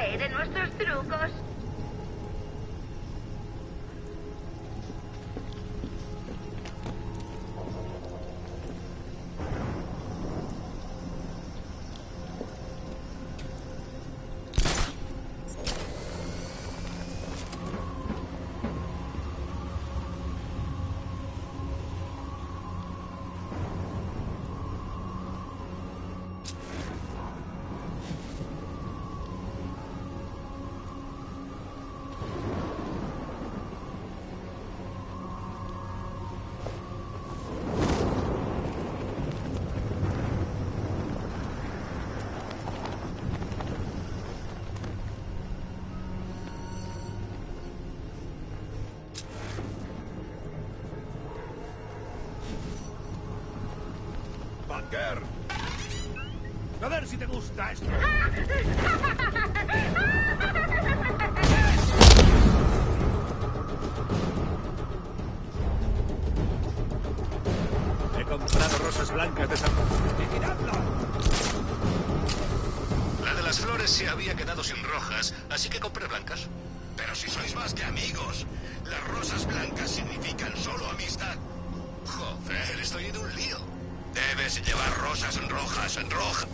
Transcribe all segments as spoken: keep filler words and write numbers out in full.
caer en nuestros trucos. A ver si te gusta esto. He comprado rosas blancas de San... ¡Vigiladlo! La de las flores se había quedado sin rojas, así que compré blancas. Pero si sois más que amigos, las rosas blancas significan solo amistad. Joder, estoy en un lío. Debes llevar rosas rojas en roja.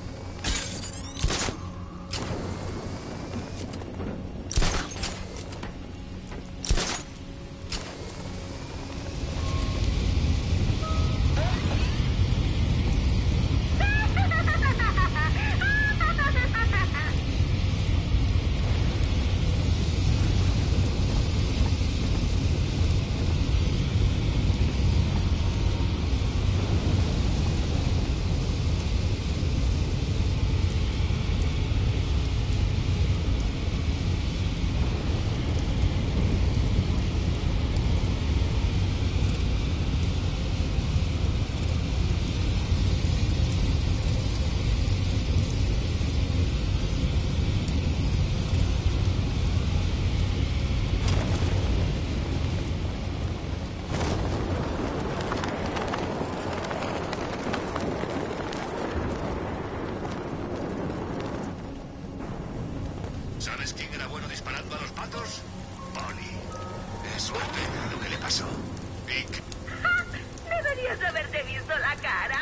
¿Sabes quién era bueno disparando a los patos? Bonnie. Es una pena lo que le pasó. Vic. Deberías haberte visto la cara.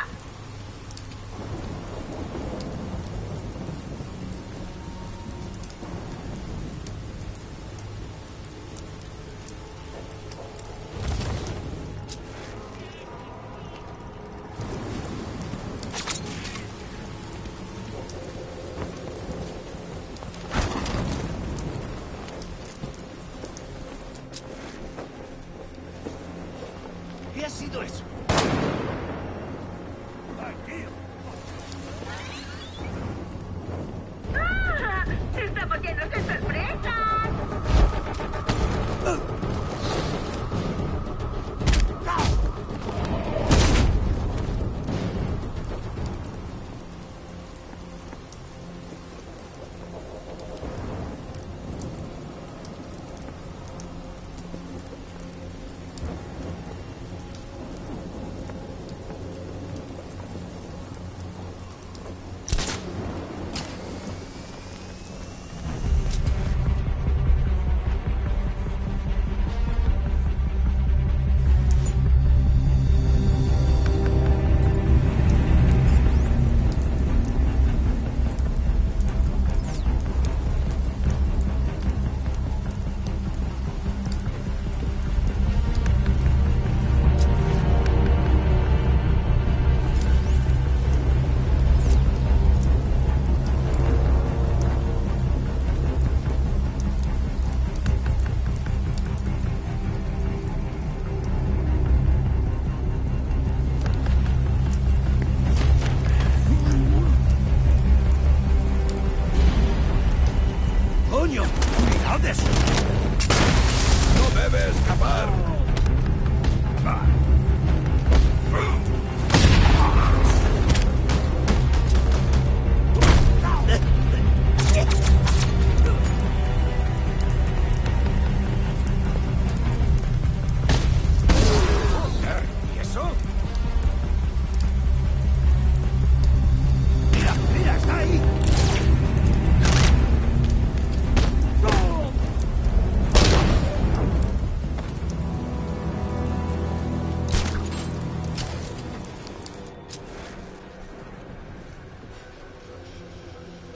¿Qué ha sido eso? ¡Ay, tío! ¡Ah! ¡Estamos llenos de sorpresas!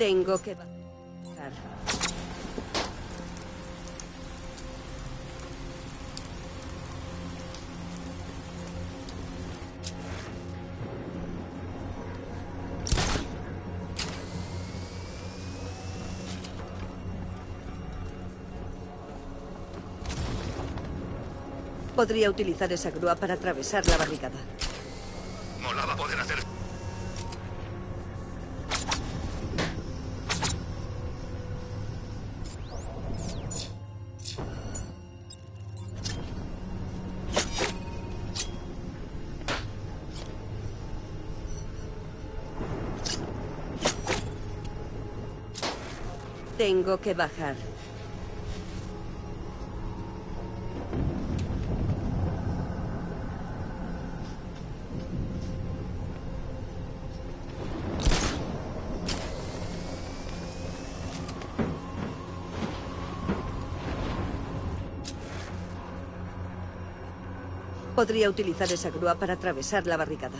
Tengo que bajar. Podría utilizar esa grúa para atravesar la barricada. Molaba poder hacer... Tengo que bajar. Podría utilizar esa grúa para atravesar la barricada.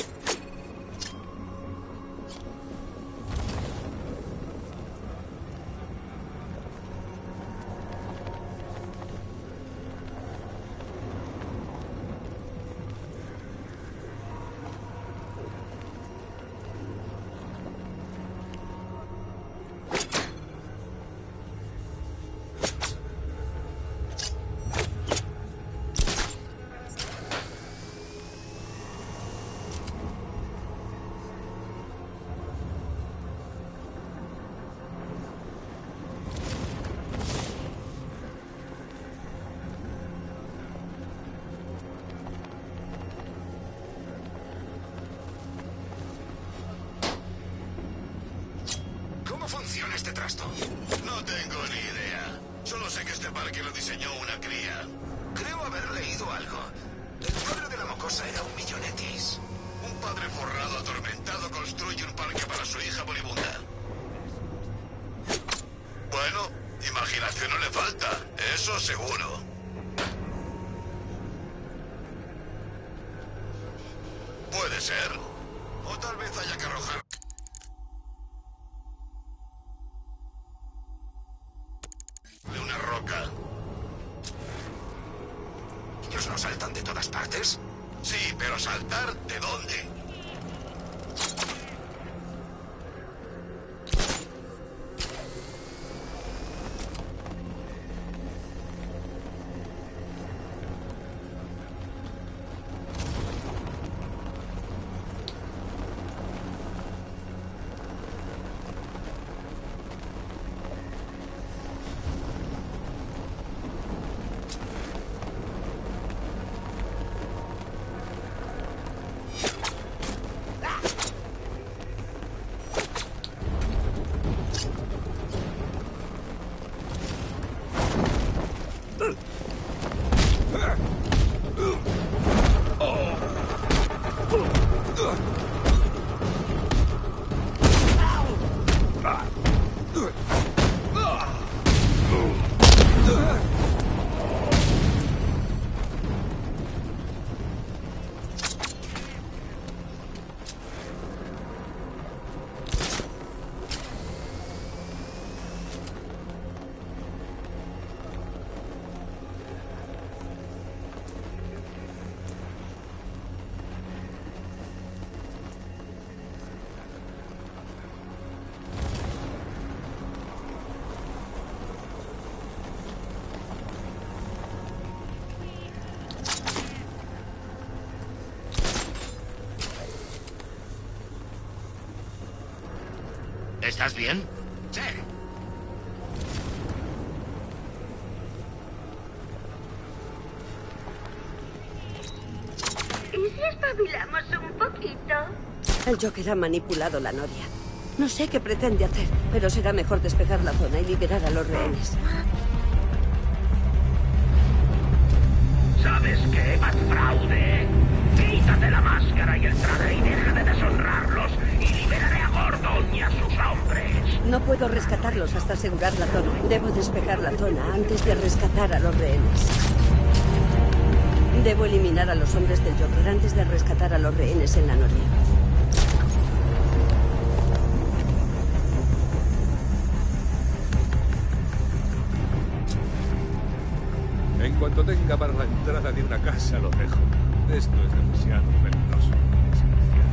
¿Cómo funciona este trasto? No tengo ni idea. Solo sé que este parque lo diseñó una cría. Creo haber leído algo. El padre de la mocosa era un millonetis. Un padre forrado atormentado construye un parque para su hija moribunda. Bueno, imaginación no le falta, eso seguro. Puede ser. O tal vez haya que arrojar... de una roca. ¿Ellos no saltan de todas partes? Sí, pero ¿saltar de dónde? ¿Estás bien? Sí. ¿Y si espabilamos un poquito? El Joker ha manipulado la noria. No sé qué pretende hacer, pero será mejor despejar la zona y liberar a los rehenes. ¿Sabes qué, Batfraude? Quítate la máscara y el traje y deja de deshonrarlos y liberaré a Gordon y a sus hombres. No puedo rescatarlos hasta asegurar la zona. Debo despejar la zona antes de rescatar a los rehenes. Debo eliminar a los hombres del Joker antes de rescatar a los rehenes en la noria. tenga para la entrada de una casa, lo dejo. Esto es demasiado peligroso. Desgraciado.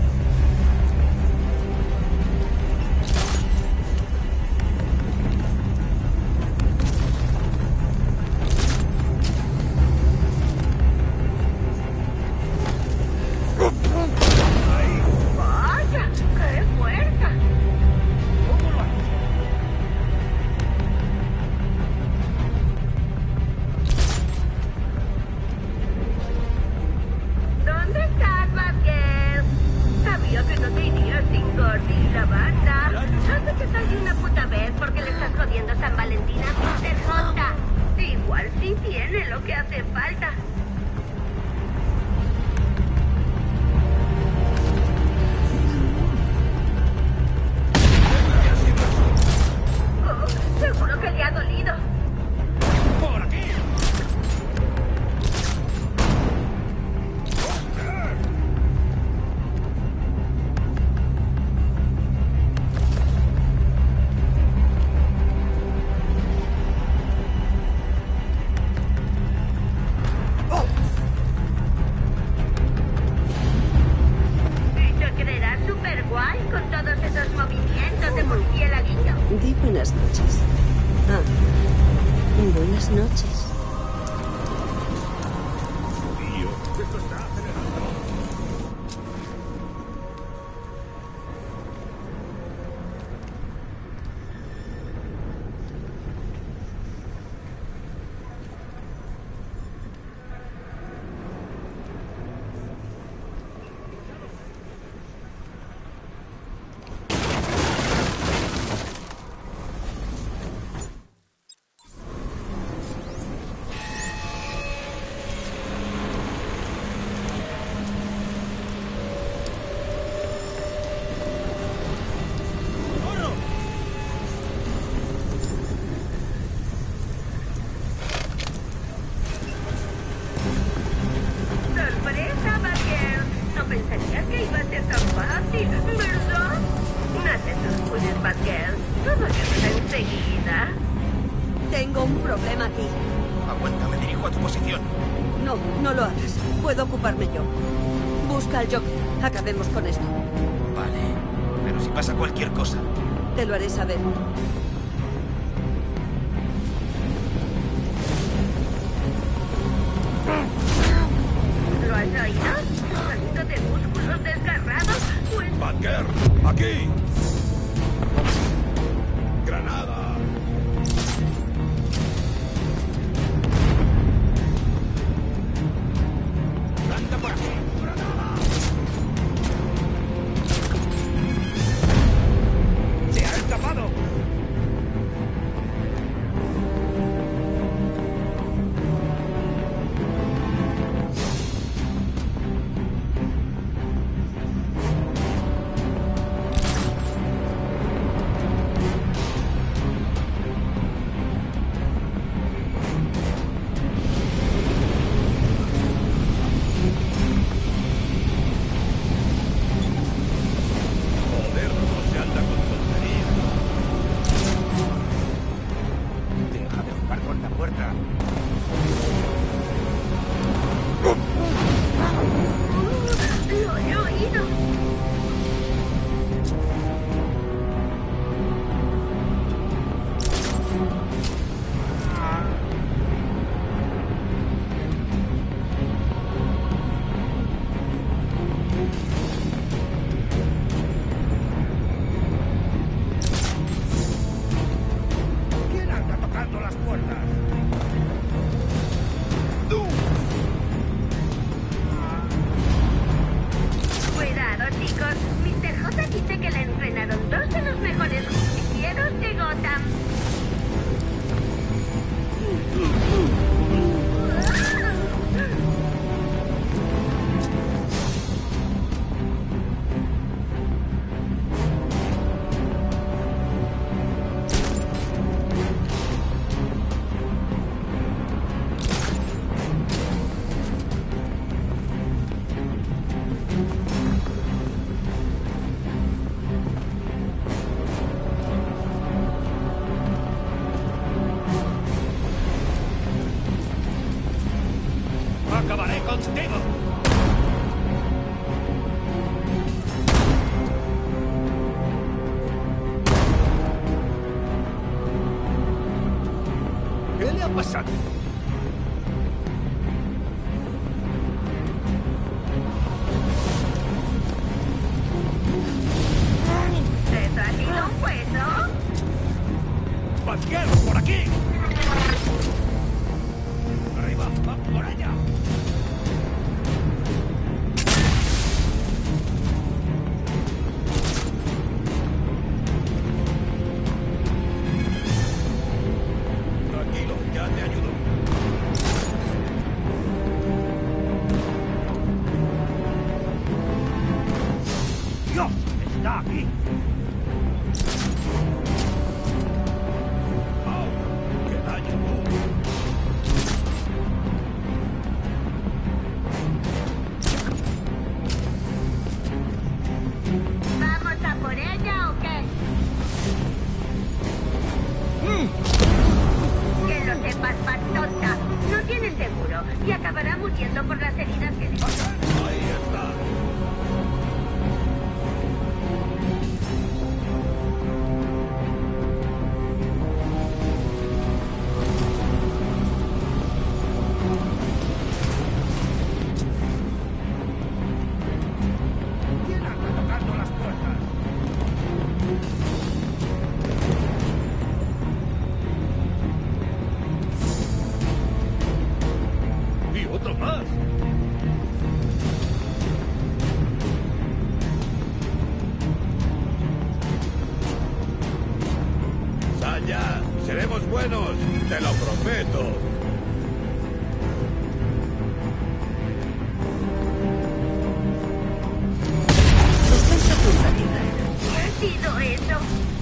¡Vaya! ¡Qué fuerza! ¿Cómo lo haces? ¿Dónde estás, Batgirl? Sabía que no te irías sin Gordy y la banda. No sé que salí una puta vez porque le estás jodiendo San Valentín a míster J. Igual sí tiene lo que hace falta. Oh, seguro que le ha dolido. ¡Por aquí! Y te creerás súper guay con todos esos movimientos de murciélaguillo. Di buenas noches. Ah, buenas noches. Tío, esto está acelerando. ¡Sorpresa, Batgirl! No pensarías que iba a ser tan fácil, ¿verdad? No te sorprendes, Batgirl. Todo llegará enseguida. Tengo un problema aquí. Aguanta, me dirijo a tu posición. No, no lo hagas. Puedo ocuparme yo. Busca al Joker. Acabemos con esto. Vale, pero si pasa cualquier cosa. Te lo haré saber. ¿Lo has oído? Sonido de músculos desgarrados. Pues Batgirl, aquí. Granada. ¡Anda por aquí! ¡Granada! ¡Se ha escapado! pasando? ¿Eso ha sido un hueso? ¡Batgirl, por aquí! ¡Arriba! ¡Va por allá! Tranquilo, ya te ayudo. ¡Dios! ¡Está aquí! ¡Oh! ¡Qué daño! ¿Vamos a por ella o qué? Que lo sepas, tonta. No tiene seguro y acabará muriendo por las heridas que le... Ahí está. ¿Quién anda tocando las puertas? Y otro más. Saya, seremos buenos, te lo prometo. Sospecho culpabilidad. ¿Qué ha sido eso?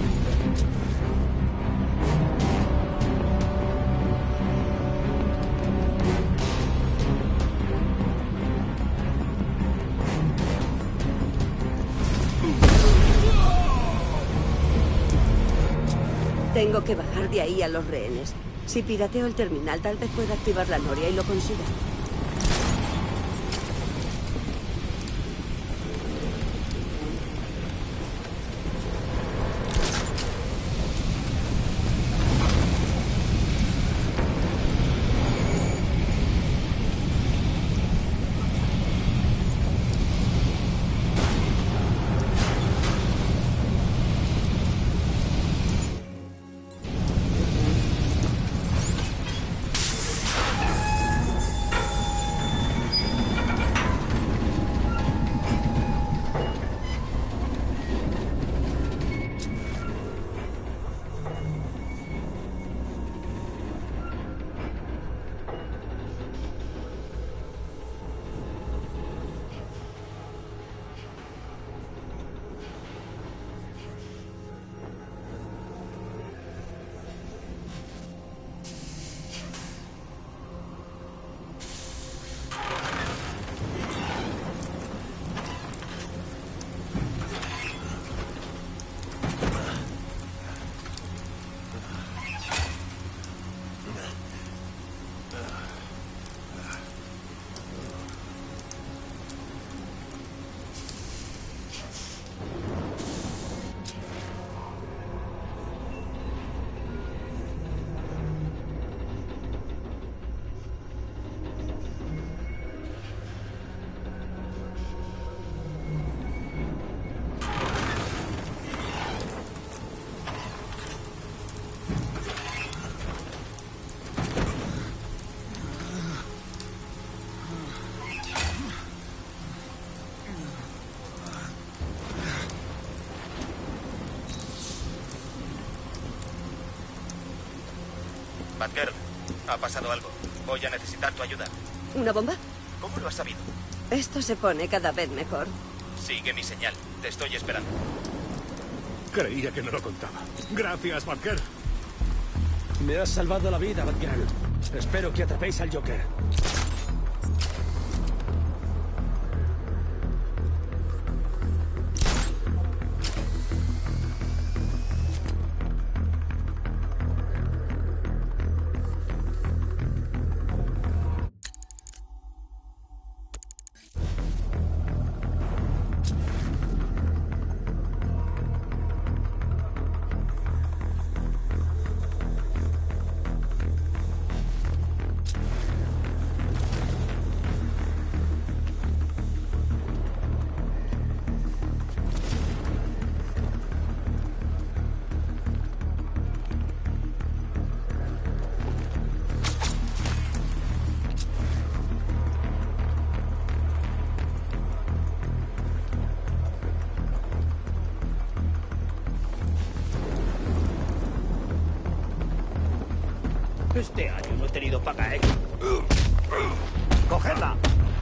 Tengo que bajar de ahí a los rehenes. Si pirateo el terminal, tal vez pueda activar la noria y lo consiga. Batgirl, ha pasado algo. Voy a necesitar tu ayuda. ¿Una bomba? ¿Cómo lo has sabido? Esto se pone cada vez mejor. Sigue mi señal. Te estoy esperando. Creía que no lo contaba. Gracias, Batgirl. Me has salvado la vida, Batgirl. Espero que atrapéis al Joker. Este año no he tenido paga extra. ¡Cogedla!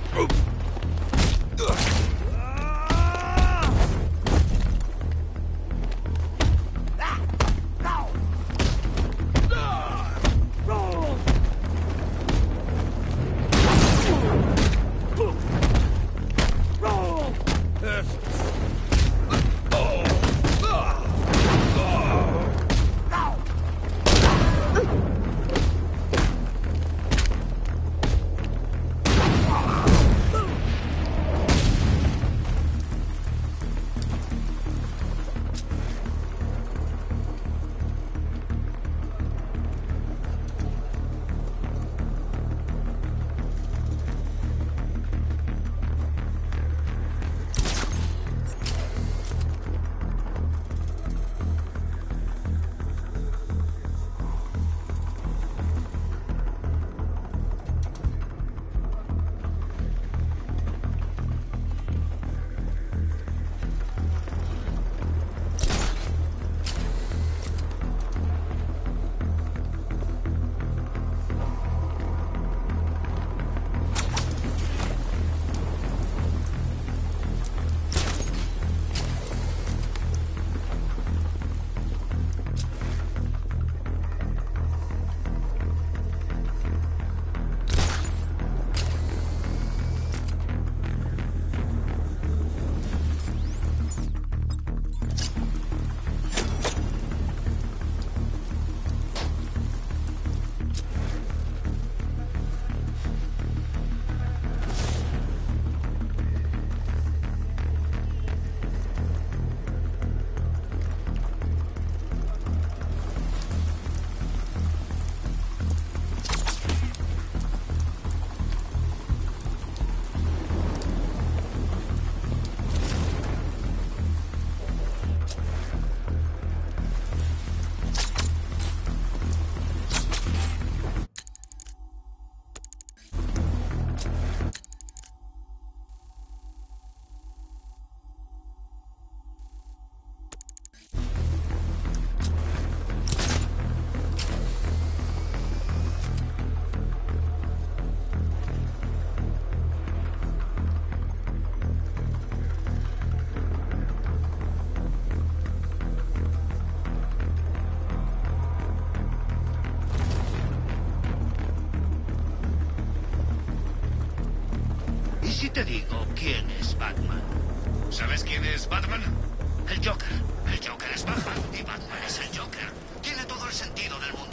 Si te digo quién es Batman. ¿Sabes quién es Batman? El Joker. El Joker es Batman y Batman es el Joker. Tiene todo el sentido del mundo.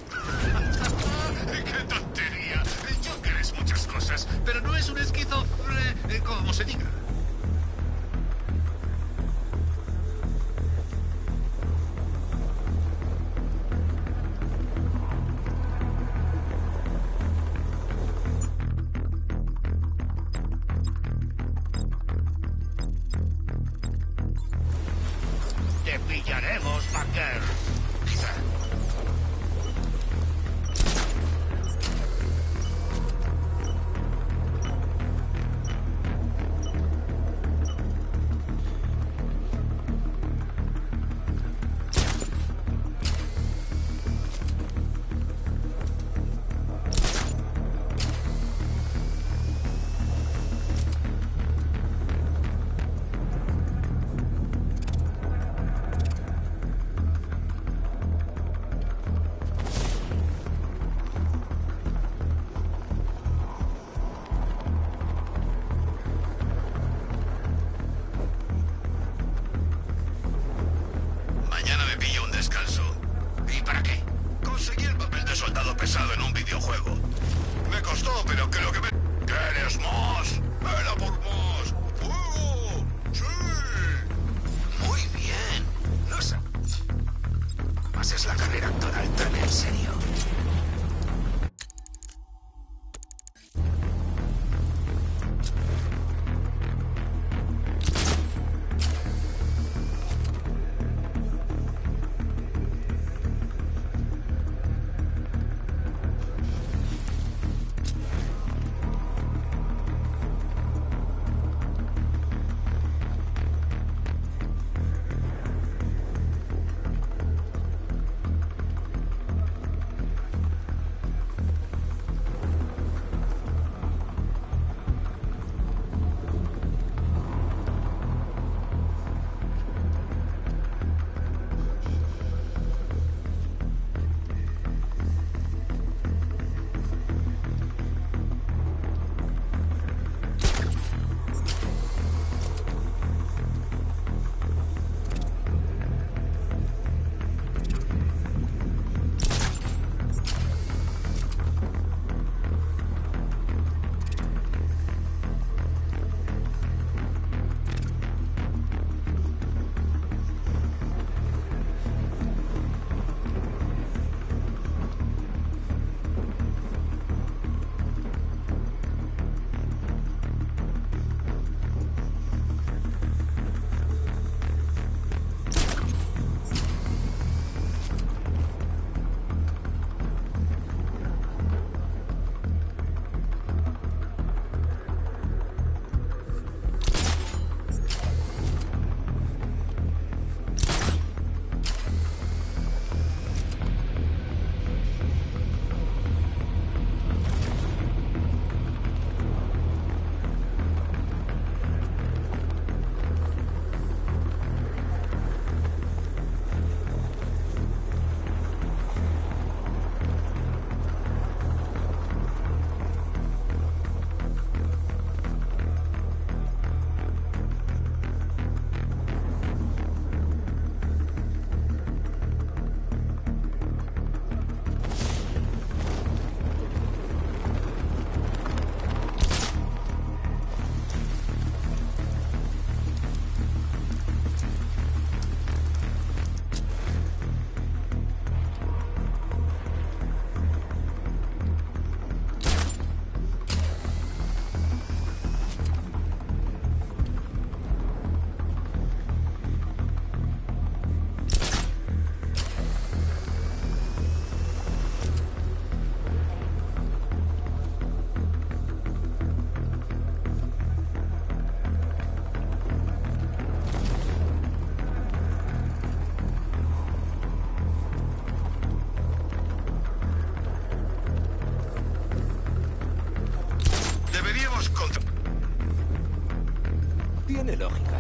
¡Qué tontería! El Joker es muchas cosas, pero no es un esquizofre... como se diga. ¡Te pillaremos, Parker! Quizá.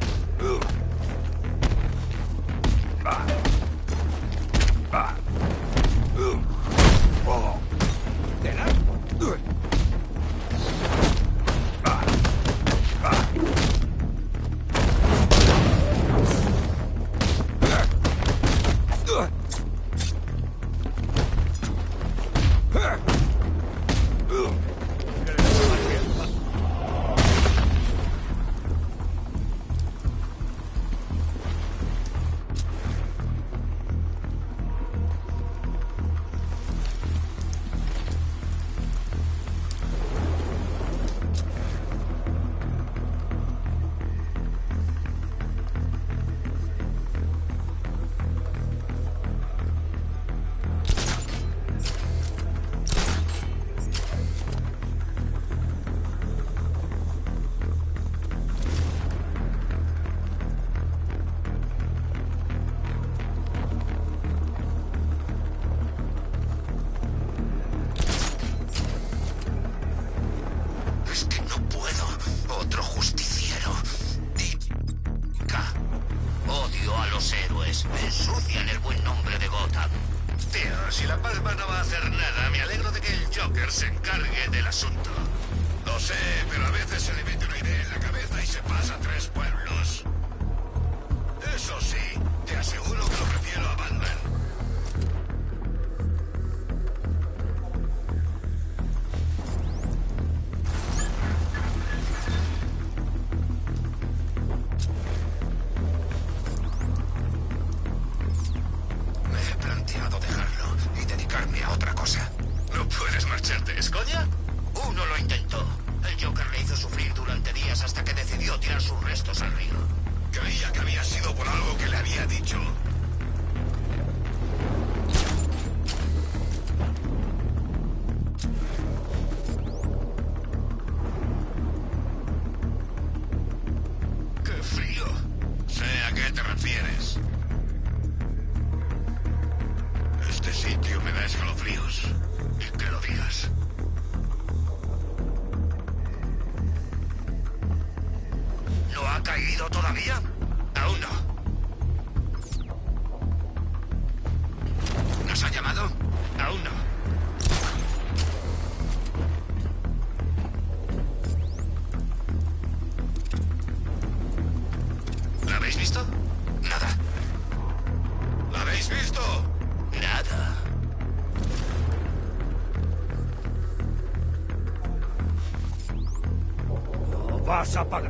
Vas a pagar.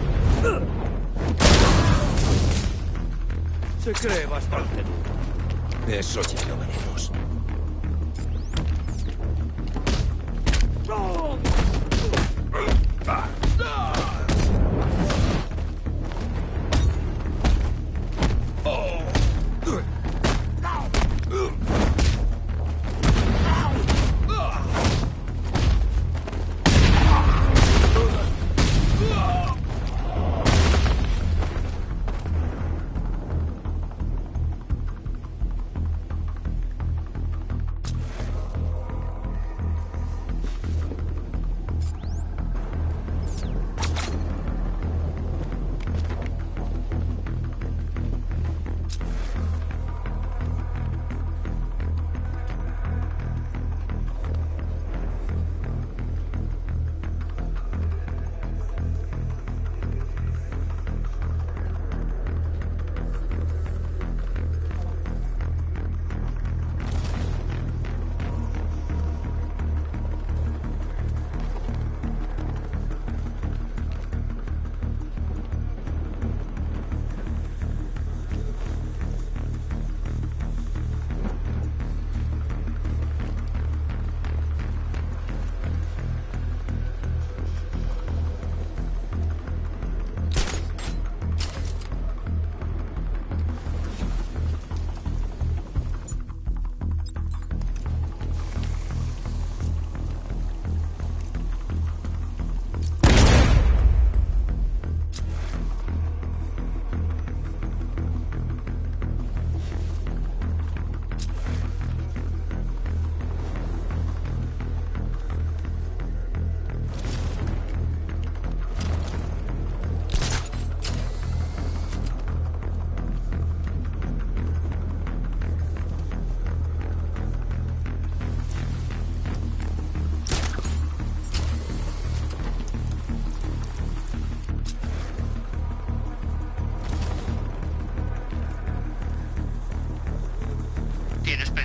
Se cree bastante duro. Eso ya lo veremos.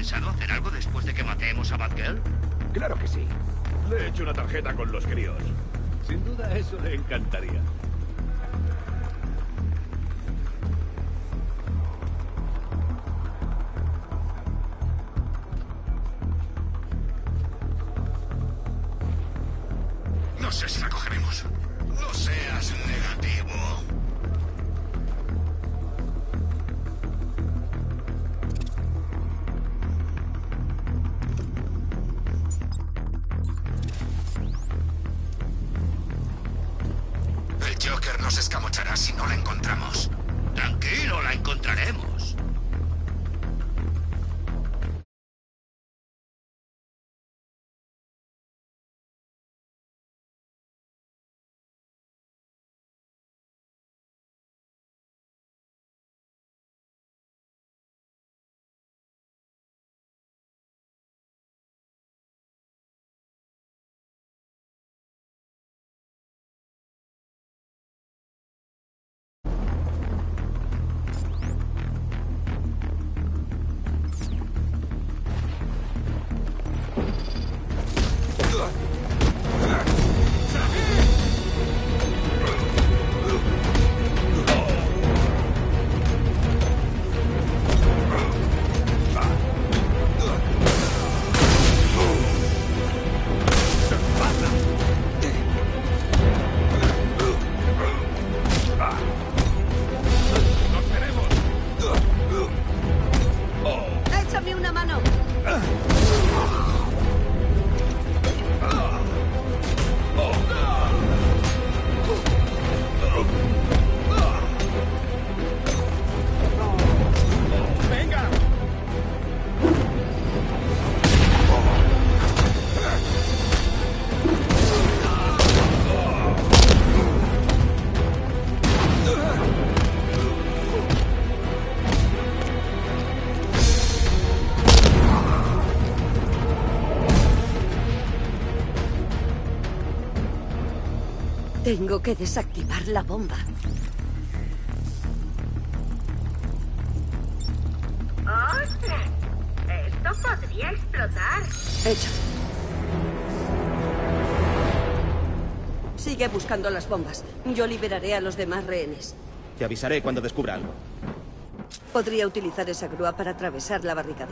pensado hacer algo después de que matemos a Batgirl? Claro que sí. Le he hecho una tarjeta con los críos. Sin duda eso le encantaría. No sé si la cogeremos. No seas negativo. El Joker nos escamochará si no la encontramos. Tranquilo, la encontraremos. ¡Échame una mano! Tengo que desactivar la bomba. ¡Ostras! Esto podría explotar. Hecho. Sigue buscando las bombas. Yo liberaré a los demás rehenes. Te avisaré cuando descubra algo. Podría utilizar esa grúa para atravesar la barricada.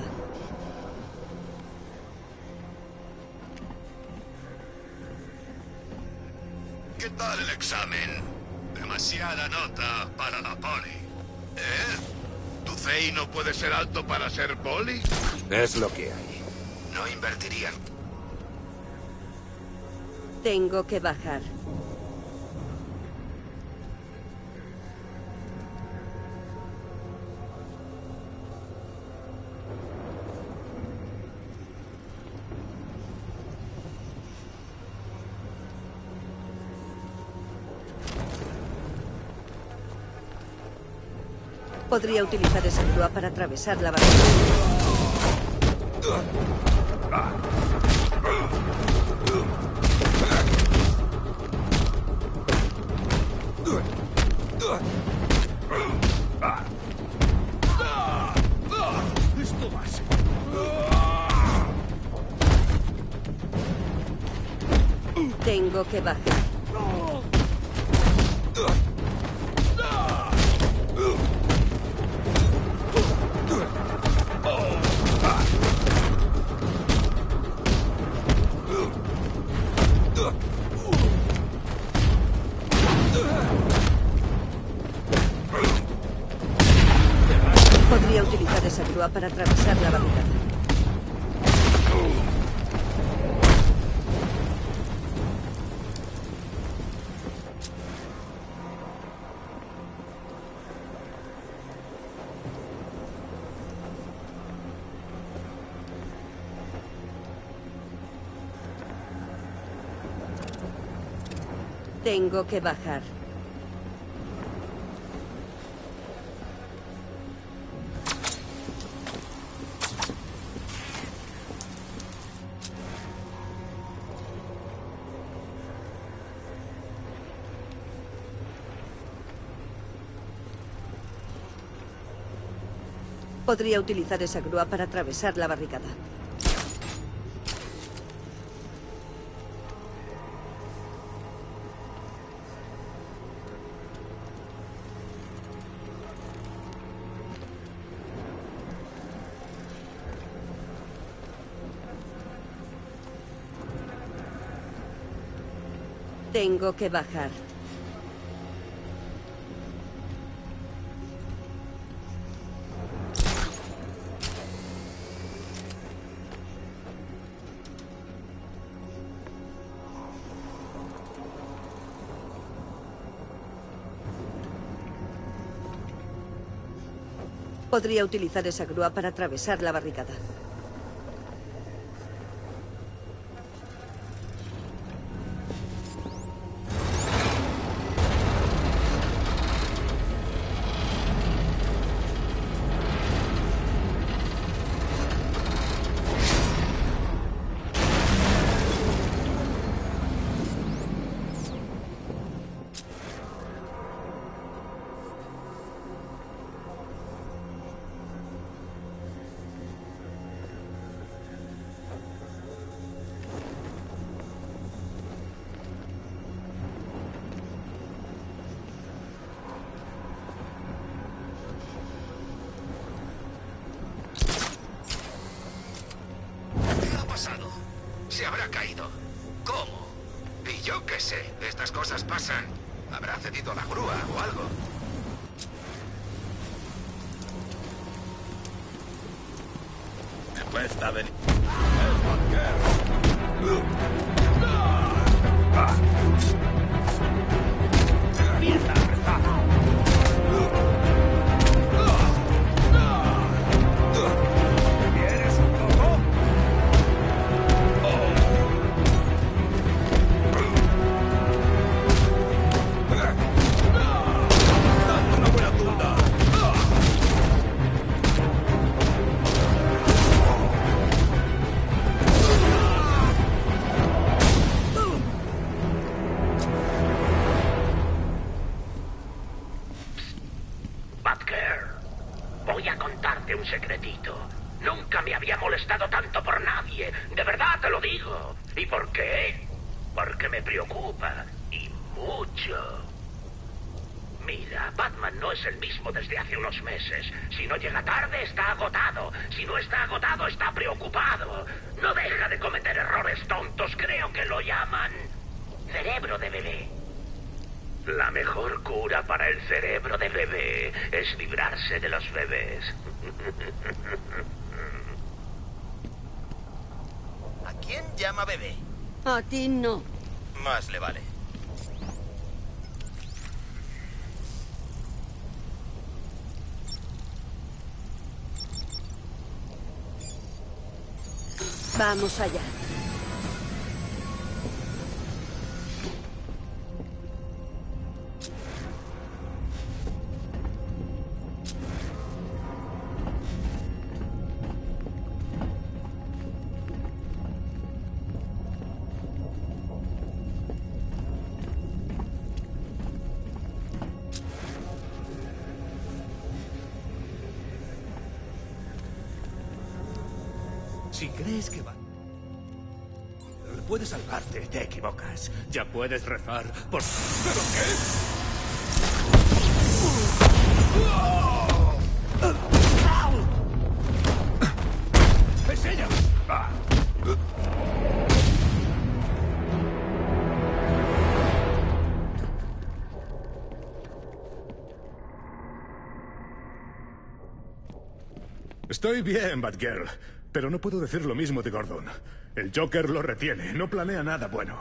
¿Qué tal el examen? Demasiada nota para la poli. ¿Eh? ¿Tu C I no puede ser alto para ser poli? Es lo que hay. No invertirían. Tengo que bajar. Podría utilizar esa grúa para atravesar la barricada. Esto va a ser. Tengo que bajar. Podría utilizar esa grúa para atravesar la barricada. Tengo que bajar. Podría utilizar esa grúa para atravesar la barricada. Tengo que bajar. Podría utilizar esa grúa para atravesar la barricada. Se habrá caído. ¿Cómo? Y yo qué sé. Estas cosas pasan. Habrá cedido a la grúa o algo. Me cuesta venir. Empieza a rezar. ¿Quieres un poco? Una buena tunda. Batgirl, voy a contarte un secretito. Nunca me había molestado tanto por nadie. De verdad te lo digo. ¿Y por qué? Porque me preocupa. Y mucho. Mira, Batman no es el mismo desde hace unos meses. Si no llega tarde, está agotado. Si no está agotado, está preocupado. No deja de cometer errores tontos. Creo que lo llaman cerebro de bebé. La mejor cura para el cerebro de bebé es librarse de los bebés. ¿A quién llama bebé? A ti no. Más le vale. Vamos allá. Si crees que va... puedes salvarte, te equivocas. Ya puedes rezar por... ¿Pero qué? ¡Es ella! Ah. Estoy bien, Batgirl. Pero no puedo decir lo mismo de Gordon. El Joker lo retiene, no planea nada bueno.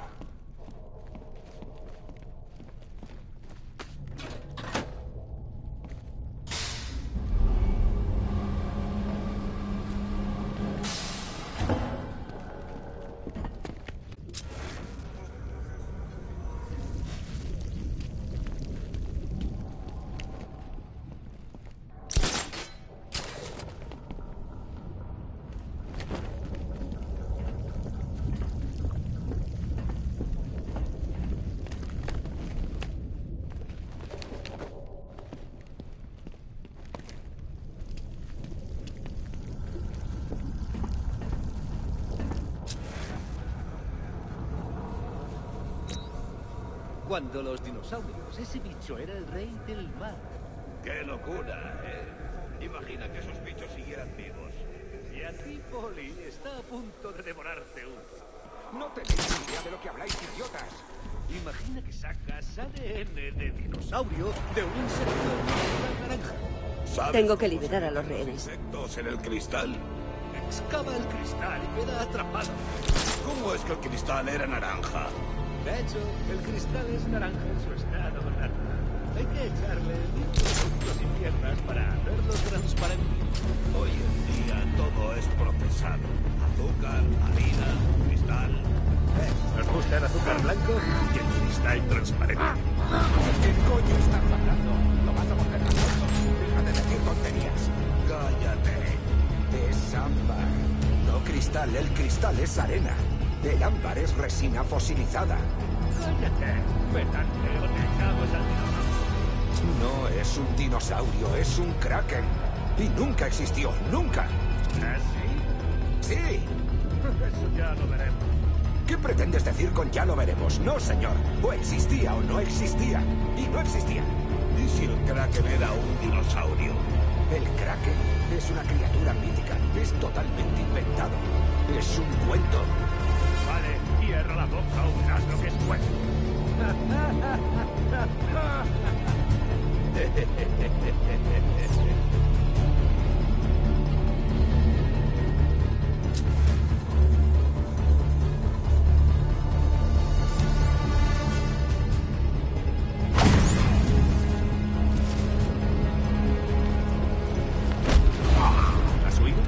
Cuando los dinosaurios, ese bicho era el rey del mar. ¡Qué locura, eh! Imagina que esos bichos siguieran vivos. Y a ti, Polly, está a punto de devorarte uno. No tenéis ni idea de lo que habláis, idiotas. Imagina que sacas A D N de dinosaurio de un insecto naranja. ¿Sabes Tengo que cómo liberar se a los llaman rehenes. insectos en el cristal? Excava el cristal y queda atrapado. ¿Cómo es que el cristal era naranja? De hecho, el cristal es naranja en su estado natural. Hay que echarle brazos y piernas para hacerlo transparente. Hoy en día todo es procesado. Azúcar, harina, cristal. Nos gusta el azúcar blanco y el cristal transparente. ¿Qué coño estás hablando? ¿Lo vas a volver a hacer? Deja de decir tonterías. Cállate. Es ámbar. No cristal, el cristal es arena. El ámbar es resina fosilizada. Cállate, petante, o te echamos al dinosaurio. No es un dinosaurio, es un kraken. Y nunca existió, nunca. ¿Ah, sí? Sí. Eso ya lo veremos. ¿Qué pretendes decir con ya lo veremos? No, señor. O existía o no existía. Y no existía. ¿Y si el kraken era un dinosaurio? El kraken es una criatura mítica. Es totalmente inventado. Es un cuento. Vale, cierra la boca o verás lo que es bueno. ¿Has oído?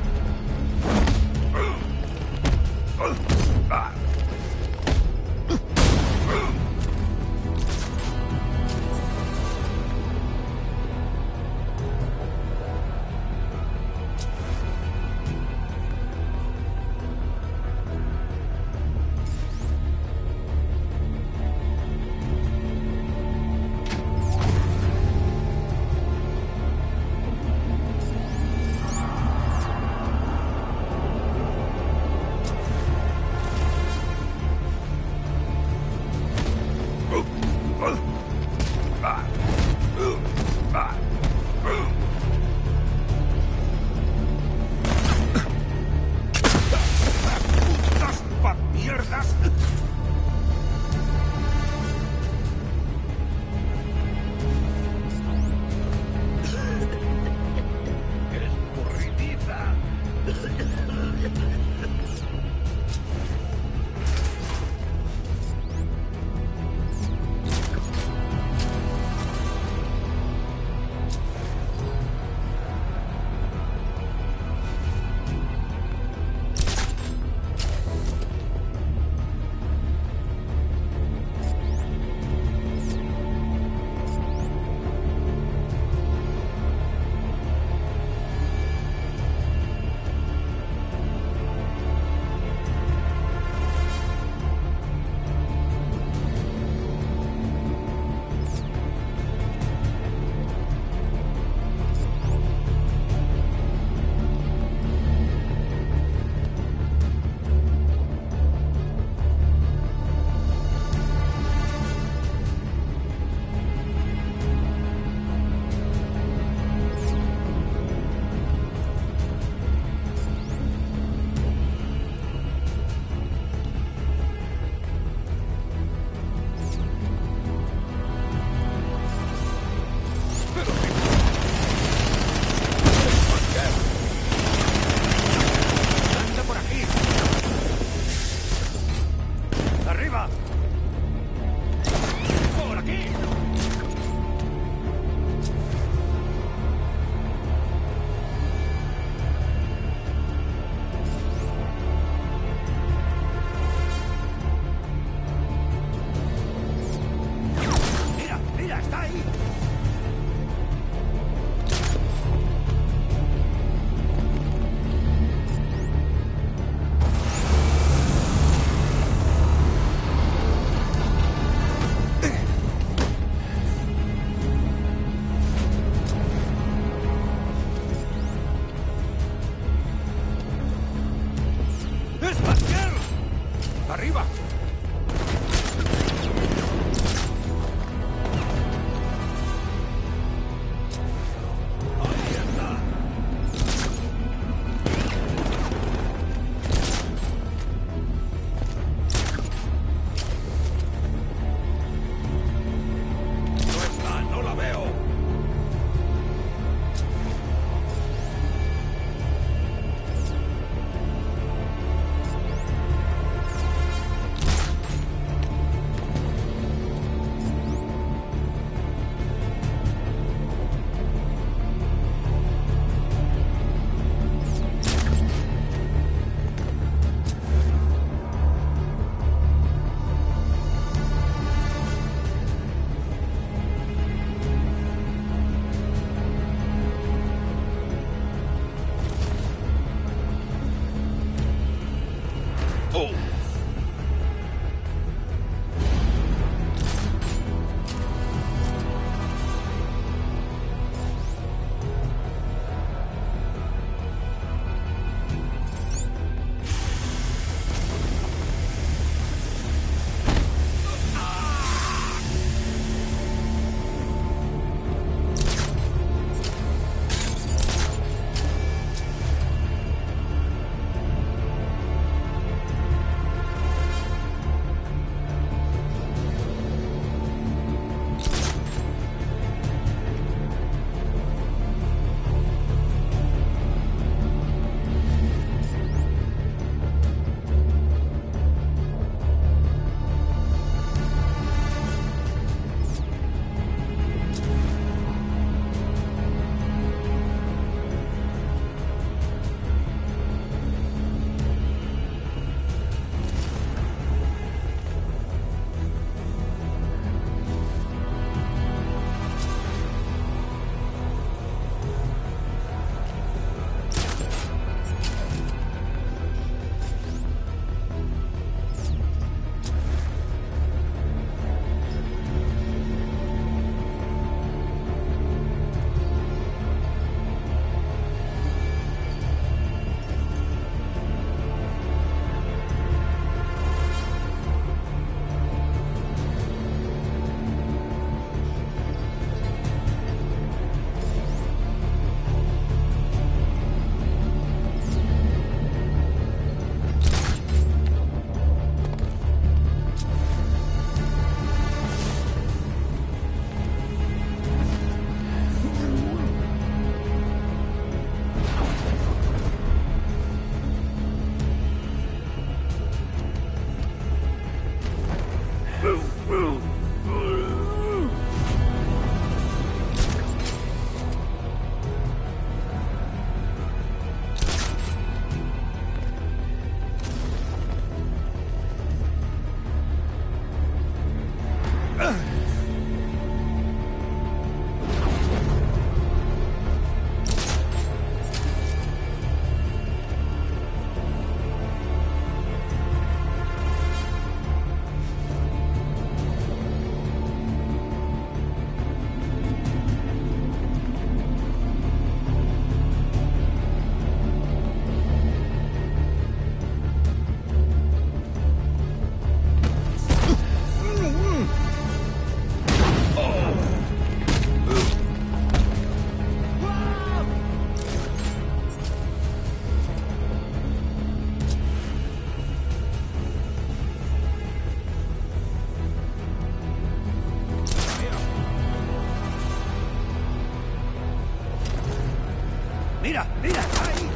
¡Mira, mira! ¡Ahí!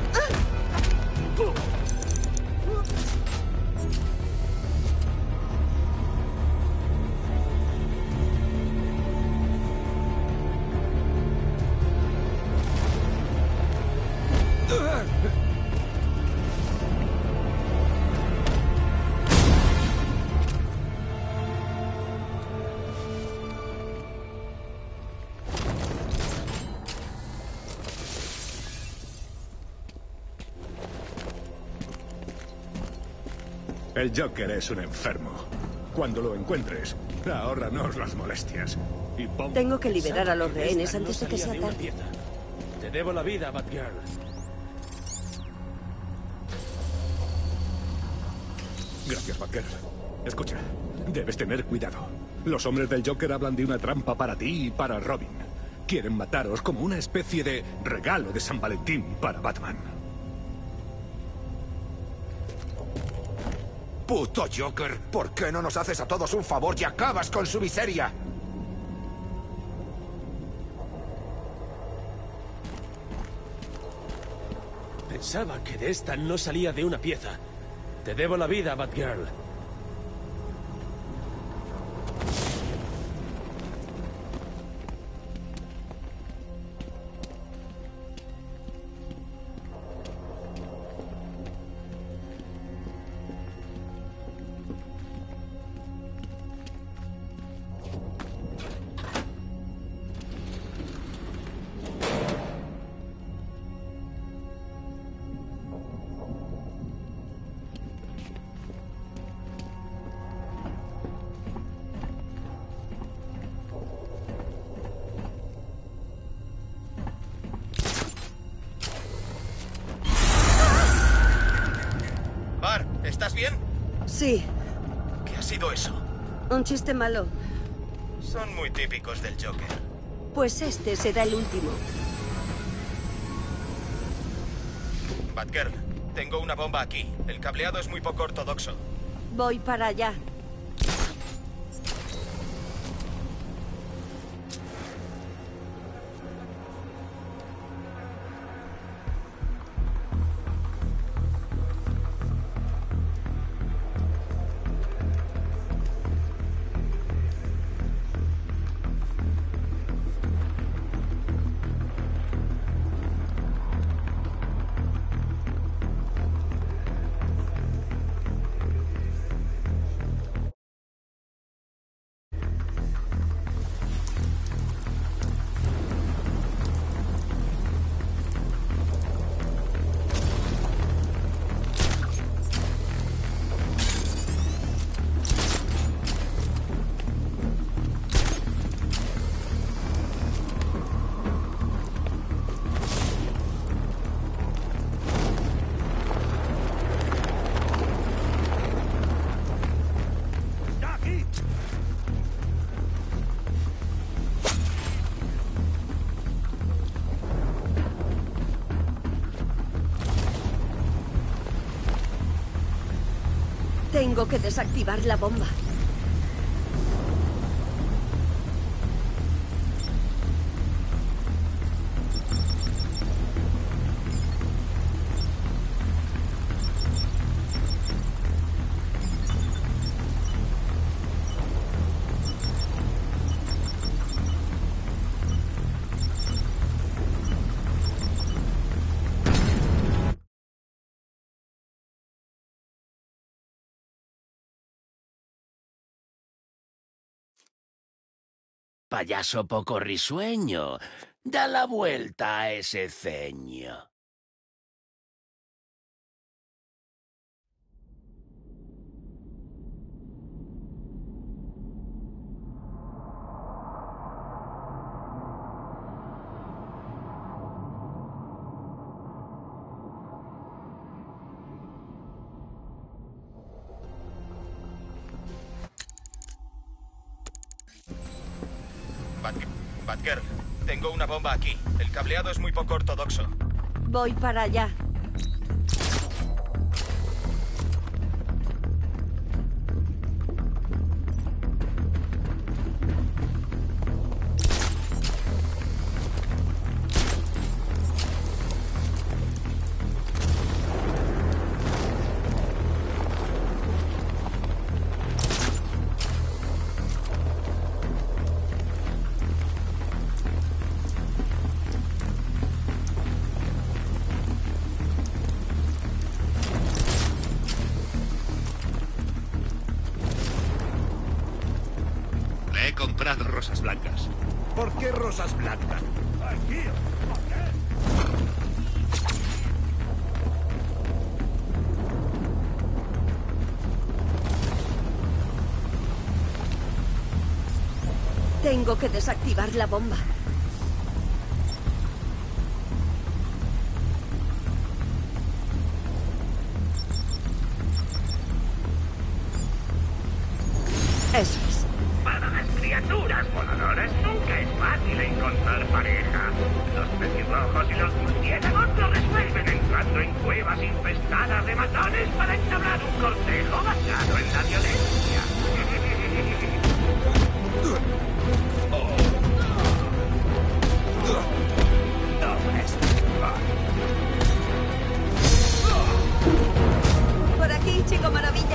El Joker es un enfermo. Cuando lo encuentres, ahórranos las molestias. Y pon... Tengo que liberar a los Esta rehenes no antes de que salía sea de una tarde. pieza. Te debo la vida, Batgirl. Gracias, Batgirl. Escucha, debes tener cuidado. Los hombres del Joker hablan de una trampa para ti y para Robin. Quieren mataros como una especie de regalo de San Valentín para Batman. ¡Puto Joker! ¿Por qué no nos haces a todos un favor y acabas con su miseria? Pensaba que de esta no salía de una pieza. Te debo la vida, Batgirl. Bar, ¿estás bien? Sí, ¿Qué ha sido eso? un chiste malo. Son muy típicos del Joker. Pues este será el último. Batgirl, tengo una bomba aquí. El cableado es muy poco ortodoxo. Voy para allá. Tengo que desactivar la bomba. Payaso poco risueño. Da la vuelta a ese ceño. Batgirl, Batgirl, tengo una bomba aquí. El cableado es muy poco ortodoxo. Voy para allá. rosas blancas. ¿Por qué rosas blancas? Aquí. Tengo que desactivar la bomba. Eso es. Para las criaturas voladoras nunca es fácil encontrar pareja. Los petirrojos y los murciélagos lo resuelven entrando en cuevas infestadas de matones para entablar un cortejo basado en la violencia. Por aquí, chico maravilla.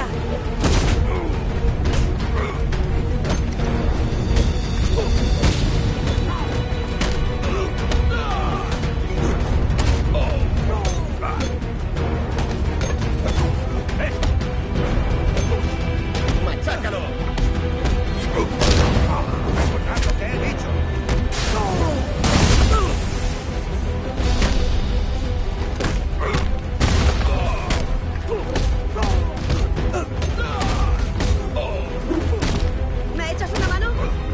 ¡Machácalo! ¿Recordad lo que he dicho? ¿Me echas una mano?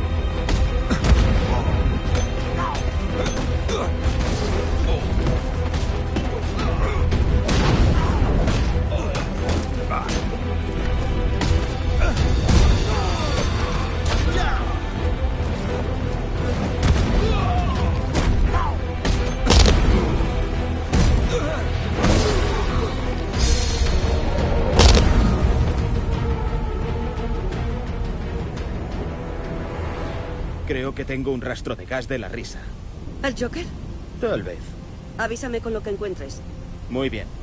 Creo que tengo un rastro de gas de la risa. ¿El Joker? Tal vez. Avísame con lo que encuentres. Muy bien.